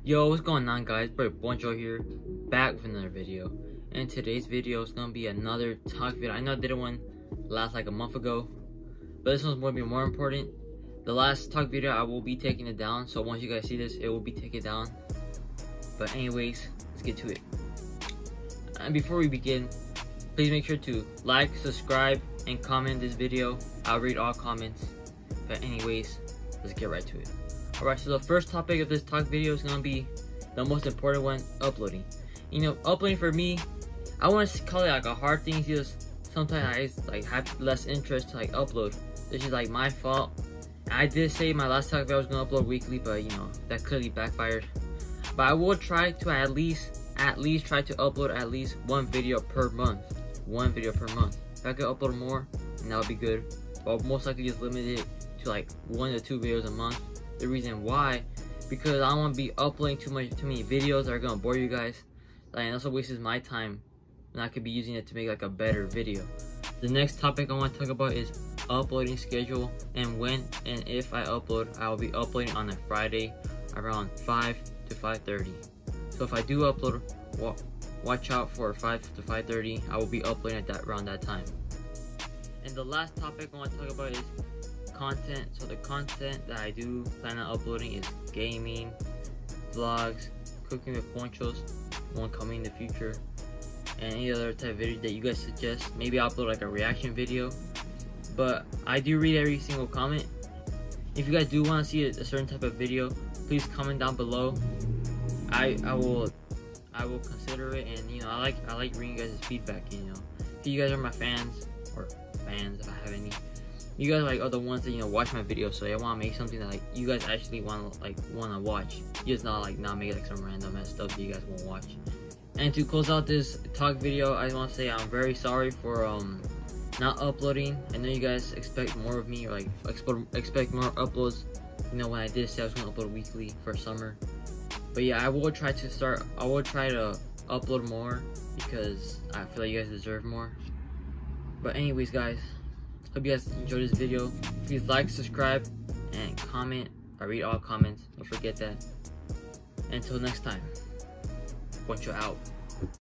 Yo, what's going on, guys? Bro, Bonjo here, back with another video. And today's video is gonna be another talk video. I know I did one last like a month ago, but this one's gonna be more important. The last talk video, I will be taking it down, so once you guys see this, it will be taken down. But anyways, let's get to it. And before we begin, please make sure to like, subscribe, and comment this video. I'll read all comments. But anyways, let's get right to it. Alright, so the first topic of this talk video is gonna be the most important one, uploading. You know, uploading for me, I want to call it like a hard thing. It's just sometimes I just like have less interest to like upload. This is like my fault. I did say in my last talk video I was gonna upload weekly, but you know, that clearly backfired. But I will try to at least try to upload at least one video per month. One video per month. If I could upload more, then that would be good. But I'll most likely just limit it to like 1 to 2 videos a month. The reason why, because I don't want to be uploading too many videos that are gonna bore you guys. Like, it also wastes my time, and I could be using it to make like a better video. The next topic I want to talk about is uploading schedule, and when and if I upload. I will be uploading on a Friday around 5 to 5:30. So if I do upload, watch out for 5 to 5:30. I will be uploading at around that time. And the last topic I want to talk about is content. So the content that I do plan on uploading is gaming, vlogs, cooking with ponchos, one coming in the future, and any other type of video that you guys suggest. Maybe I'll upload like a reaction video, but I do read every single comment. If you guys do want to see a certain type of video, please comment down below. I will consider it, and you know, I like reading you guys' feedback. You know, if you guys are my fans, or fans if I have any, you guys are the ones that, you know, watch my videos, so I want to make something that like you guys actually want to watch. You just not make it like some random ass stuff that you guys won't watch. And to close out this talk video, I want to say I'm very sorry for not uploading. I know you guys expect more of me, or like expect more uploads. You know, when I did say I was gonna upload weekly for summer, but yeah, I will try to upload more because I feel like you guys deserve more. But anyways, guys, hope you guys enjoyed this video. Please like, subscribe, and comment. I read all comments. Don't forget that. Until next time, Poncho out.